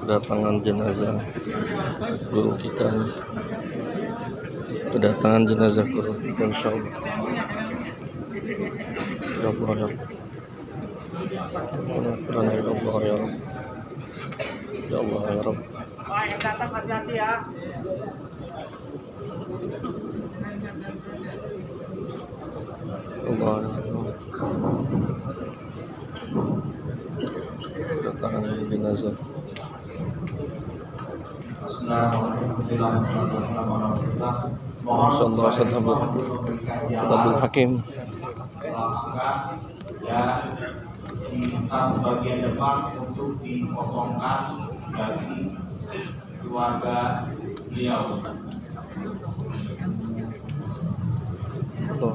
kedatangan jenazah guru kita nih. Kedatangan jenazah guru kita, insyaallah. Ya Allah ya Allah. Ya Allah ya Rabb. Ya Allah ya Rabb. Pak, yang di atas hati-hati ya. Allah ya Allah. Kedatangan jenazah. Masyaallah, Sadabul Hakim. Dan diminta bagian depan untuk dikosongkan bagi keluarga beliau. Tuh.